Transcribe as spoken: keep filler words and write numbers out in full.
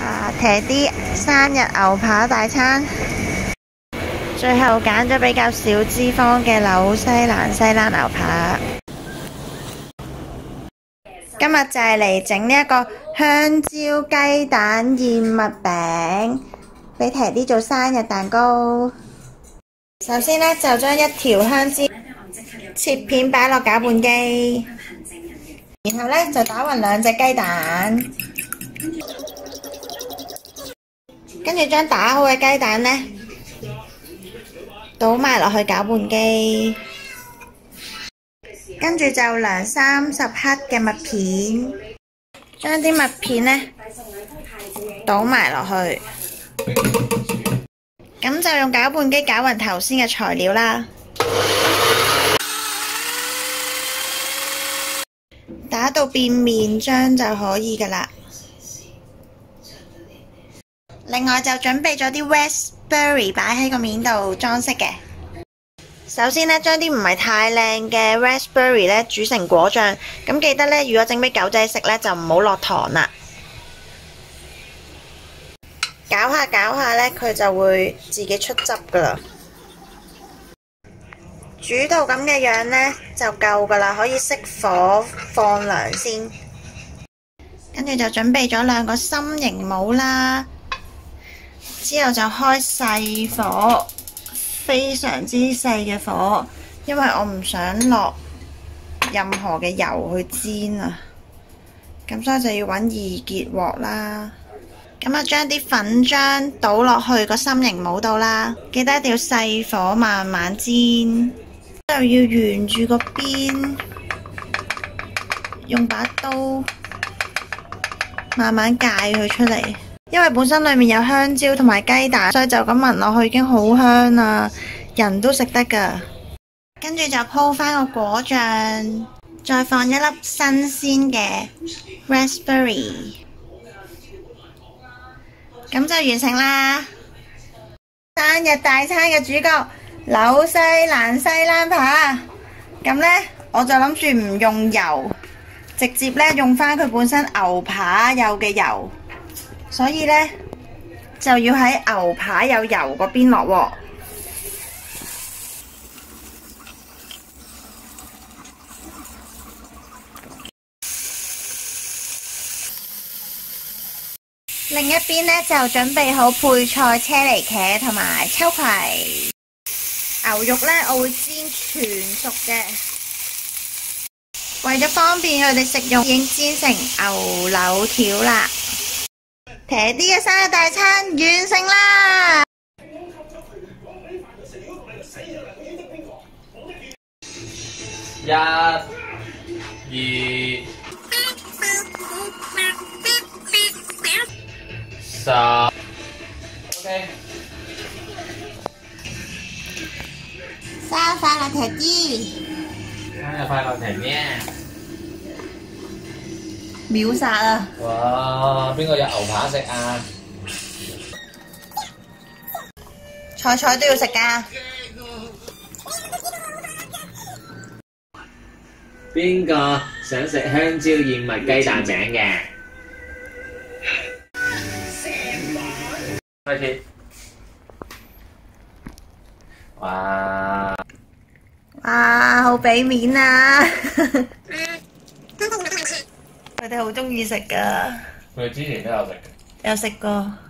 啊，茄啲生日牛扒大餐，最後揀咗比較少脂肪嘅紐西蘭西冷牛扒。今日就係嚟整呢一個香蕉雞蛋燕麥餅，俾茄啲做生日蛋糕。首先呢，就將一條香蕉切片擺落攪拌機，然後呢，就打勻兩隻雞蛋，跟住將打好嘅雞蛋呢，倒埋落去攪拌機，跟住就量三十克嘅麥片，將啲麥片呢倒埋落去，咁就用攪拌機攪勻頭先嘅材料啦，打到變面漿就可以噶啦。另外就準備咗啲 raspberry 擺喺個面度裝飾嘅。首先呢，將啲唔係太靚嘅 raspberry 呢煮成果醬，咁記得呢，如果整俾狗仔食呢，就唔好落糖啦。攪下攪下呢，佢就會自己出汁噶啦。煮到咁嘅樣呢，就夠噶啦，可以熄火放涼先。跟住就準備咗兩個心形帽啦，之後就開細火。非常之細嘅火，因為我唔想落任何嘅油去煎啊，咁所以就要揾易潔鑊啦。咁啊，將啲粉漿倒落去個心形帽度啦，記得一定要細火慢慢煎，就要沿住個邊，用把刀慢慢界佢出嚟。因為本身裏面有香蕉同埋雞蛋，所以就咁聞落去已經好香啦，人都食得噶。跟住就鋪翻個果醬，再放一粒新鮮嘅 raspberry， 咁就完成啦。生日大餐嘅主角紐西蘭西冷扒，咁呢，我就諗住唔用油，直接呢用翻佢本身牛扒有嘅油。所以呢，就要喺牛扒有油嗰邊落鑊。另一邊呢，就準備好配菜車厘茄同埋秋葵。牛肉呢，我會煎全熟嘅，為咗方便佢哋食用，已經煎成牛柳條啦。茄啲嘅生日大餐完成啦！ 一、二，十 ，OK。 生日快樂，茄啲！ 生日快樂，茄咩？ 秒殺啊！ 哇！邊個有牛扒食啊？ 菜菜都要食㗎。 邊個想食香蕉燕麥雞蛋餅嘅？開始。哇！ 哇，好俾面啊！佢哋好中意食㗎。 佢之前都有食嘅。 有食過。